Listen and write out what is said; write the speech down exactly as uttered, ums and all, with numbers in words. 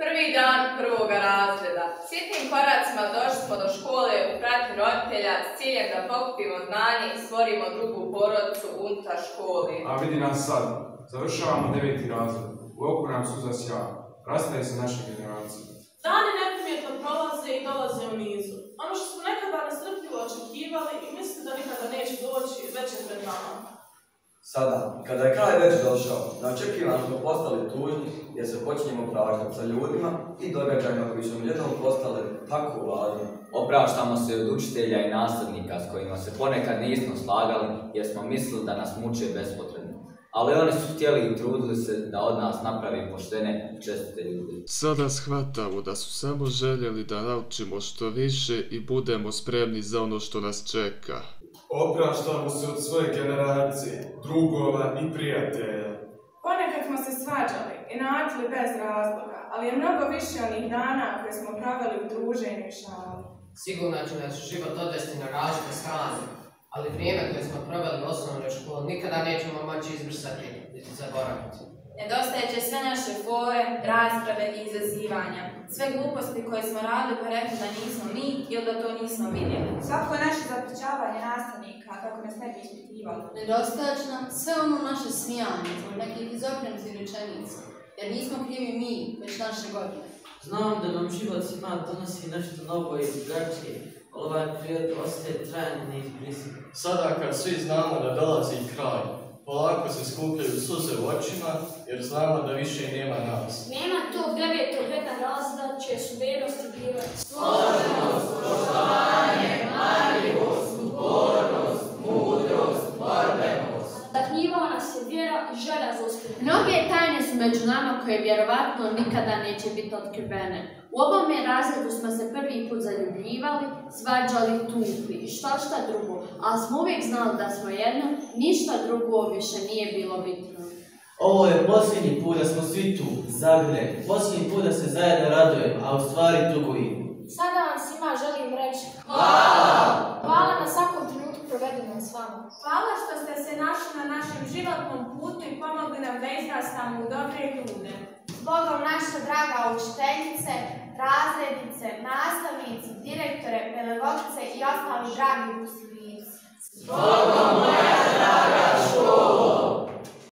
Prvi dan prvoga razreda. Sitnim koracima došli smo do škole u pratnji roditelja s ciljem da pokupimo znanje i stvorimo drugu porodicu unutar škole. A vidi nas sad. Završavamo deveti razred. U oku nam suza sja. Rastaje se naše generacije. Dani neprimjetno prolaze i dolaze u nizu. Ono što smo nekada nestrpljivo očekivali i mislili da nikada neće doći, već je pred nama. Sada, kada je kraj već došao, neočekivano smo postali tužni jer se počinjemo praštati sa ljudima i događajima koji su jednom postali tako važni. Opraštamo se od učitelja i nastavnika s kojima se ponekad nismo slagali jer smo mislili da nas muče bespotrebno. Ali oni su htjeli i trudili se da od nas napravi poštene i čestite ljudi. Sada shvatamo da su samo željeli da naučimo što više i budemo spremni za ono što nas čeka. Opraštamo se od svoje generacije, drugova i prijatelja. Ponekad smo se svađali i nađali bez razloga, ali je mnogo više onih dana koje smo proveli u druženju i šali. Sigurno će nas život odvesti na različite strane, ali vrijeme koje smo proveli u osnovnoj školi nikada nećemo moći izbrisati niti zaboraviti. Nedostajat će sve naše fore, rasprave i izazivanja. Sve gluposti koje smo radili pa rekli da nismo mi ili da to nismo vidjeli. Svako naše zapričavanje nastavnika kako nas ne bi ispitivali. Nedostajat će nam sve ono naše smijanje zbog nekih izokrenutih rečenica, jer nismo krivi mi, već naše godine. Znam da nam život svima donosi nešto novo i drugačije, ali ovaj period ostaje trajan i neizbrisiv. Sada kad svi znamo da dolazi kraj, polako se skupljaju suze u očima, jer znamo da više nema nas. Nema tog devetog reda razreda čije su vrijednosti bile složenost, poštovanje, marljivost, upornost, mudrost, borbenost. Nadahnjivala nas je vjera i želja za uspjeh. Mnoge tajne su među nama koje vjerovatno nikada neće biti otkrivene. U ovome razredu smo se prvi put zaljubljivali, svađali, tukli i šta šta drugo, ali smo uvijek znali da smo jedno, ništa drugo više nije bilo bitno. Ovo je posljednji put da smo svi tu, zagrljeni, posljednji put da se zajedno radujemo, a u stvari tugujemo. Sada vam svima želim reći hvala! Hvala na svakom trenutku provedenom s vama. Hvala što ste se našli na našem životnom putu i pomogli nam da izrastamo u dobre ljude. Zbogom naše draga učiteljice, razrednice, nastavnici, direktore, pedagogice i ostali dragi usljednici. Zbogom moja